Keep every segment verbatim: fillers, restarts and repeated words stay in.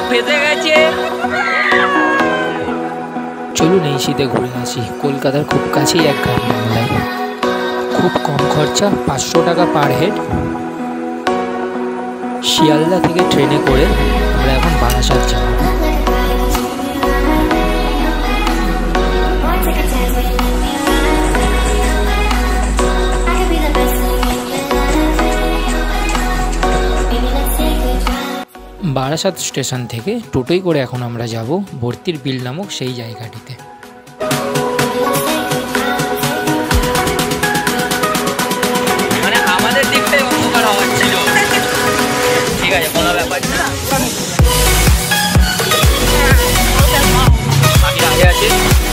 ফেসে গেছে। চলুন এই শীতে ঘুরে আসি। কলকাতার খুব কাছেই এক গ্রাম বাংলায়, খুব কম খরচা, পাঁচশো টাকা পার হেড। শিয়ালদা থেকে ট্রেনে করে আমরা এখন বারাসাত যাব। বারাসাত স্টেশন থেকে টোটোই করে এখন আমরা যাব বর্তির বিল নামক সেই জায়গাটিতে। মানে আমাদের দিকটাই উপকার হওয়ার ছিল, ঠিক আছে, কোনো ব্যাপার না। বাকি আগে আছে।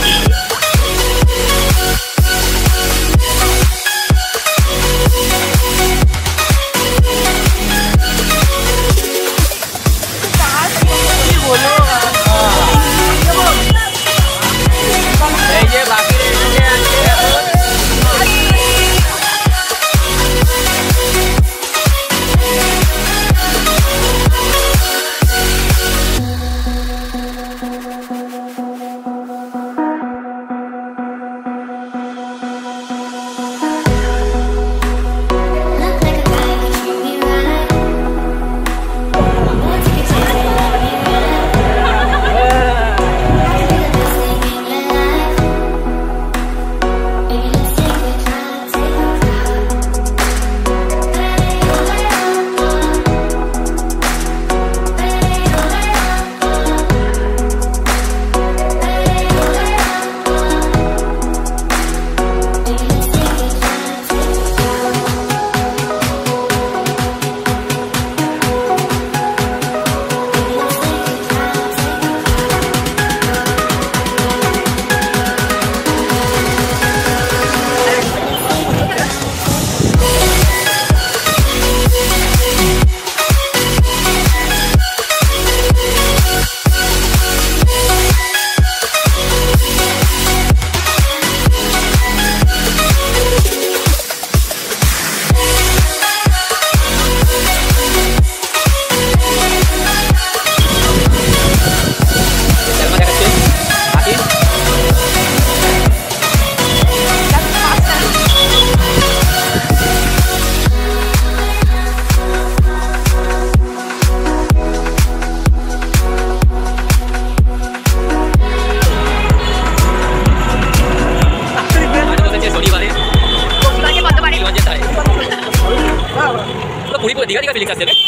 दिखा दिखा फीलिंग करते हैं।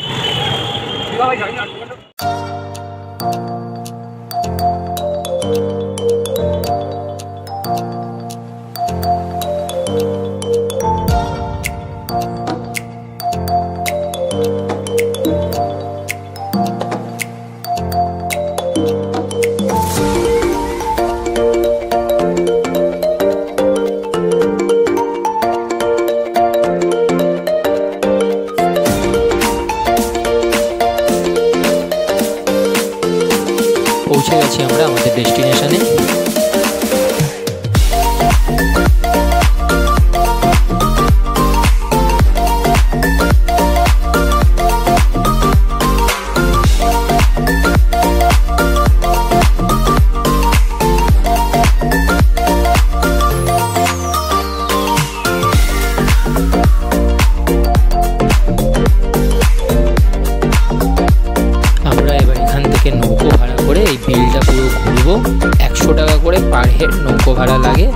পৌঁছে গেছি আমরা আমাদের ডেস্টিনেশনে। নৌকো ভাড়া করে এই বিলটা পুরো ঘুরবো। একশো টাকা করে পার হেড নৌকো ভাড়া লাগে।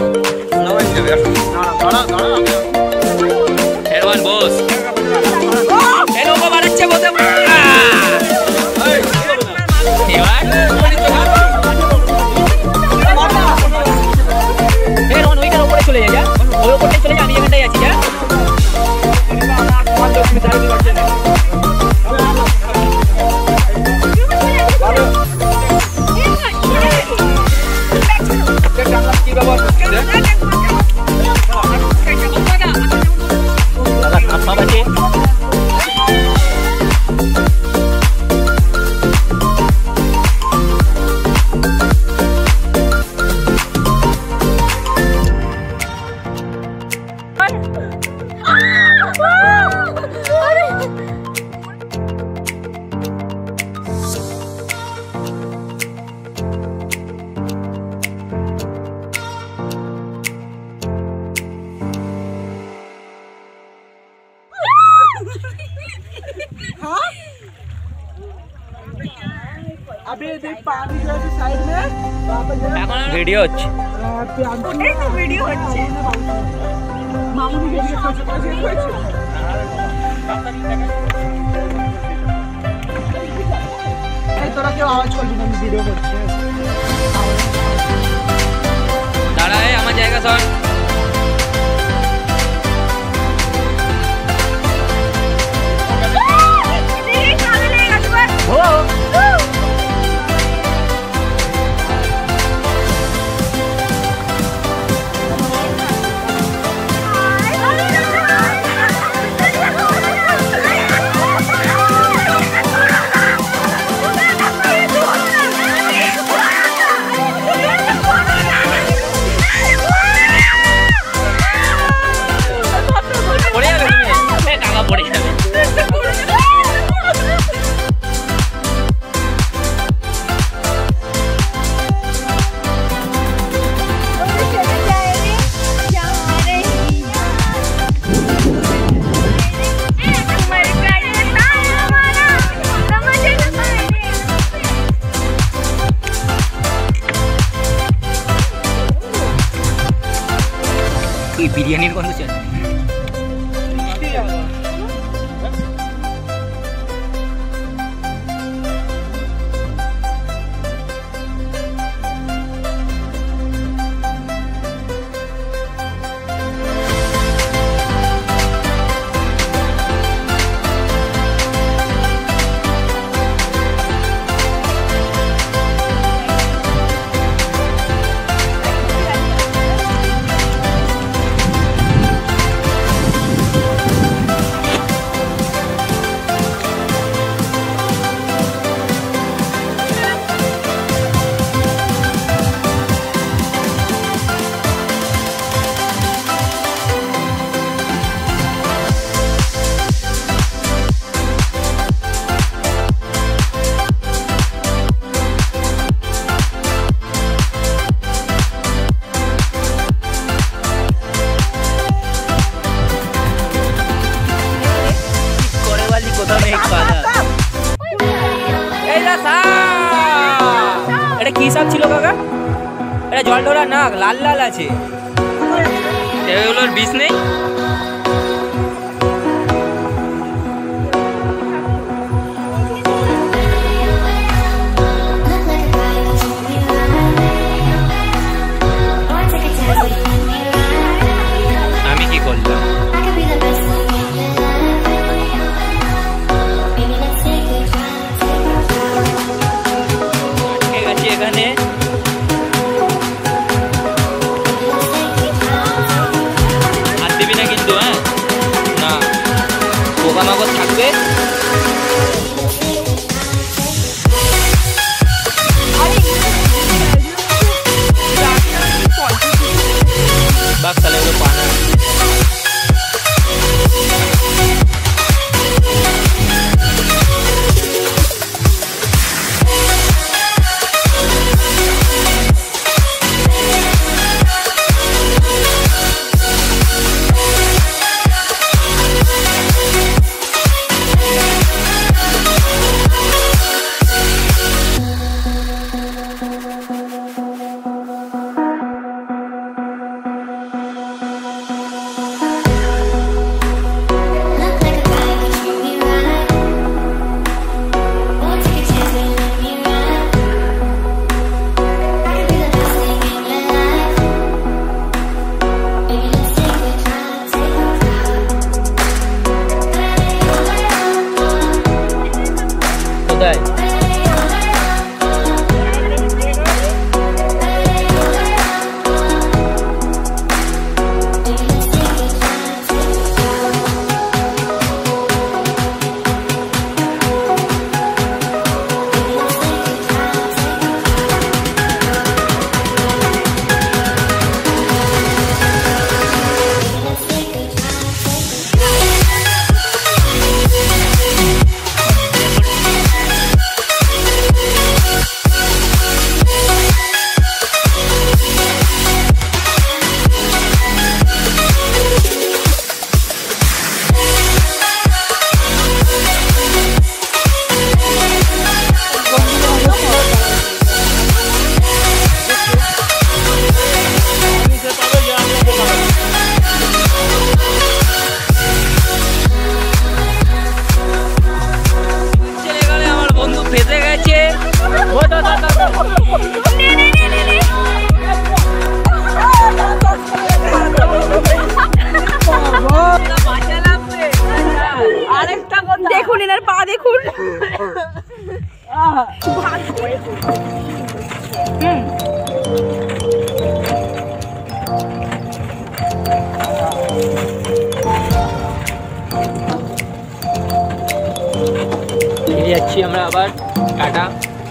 Everyone, boss. हाँ अभी देख पानी जो है साइड में वहाँ पर ভিডিও হচ্ছে ওটাই তো ভিডিও হচ্ছে মামুনি ভিডিও করছে করছে করছে এই তোরা কেউ আওয়াজ করবি না ভিডিও করছে দাঁড়া এই আমার জায়গা সর বিরিয়ানির গন্ধ চাই এটা কি শাক ছিল কাকা? এটা জল ঢোলা নাক লাল লাল আছে, এগুলোর বিষ নেই। আমি কি করলাম? এখানে হাত দিবি না কিন্তু। দেখুন। ফিরে যাচ্ছি আমরা আবার, টাটা।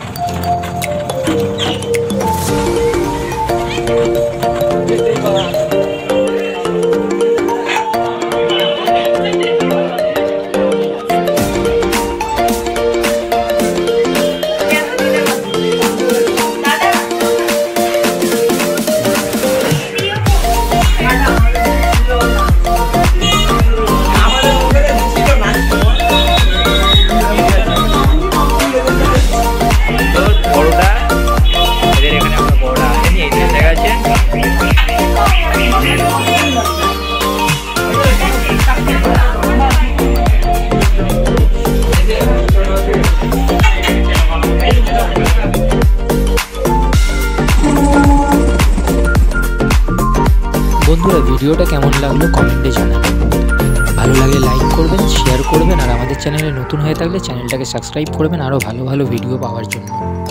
বন্ধুরা ভিডিওটা কেমন লাগলো কমেন্টে জানাবেন, ভালো লাগলে লাইক করবেন, শেয়ার করবেন, আর আমাদের চ্যানেলে নতুন হয়ে থাকলে চ্যানেলটাকে সাবস্ক্রাইব করবেন আরও ভালো ভালো ভিডিও পাওয়ার জন্য।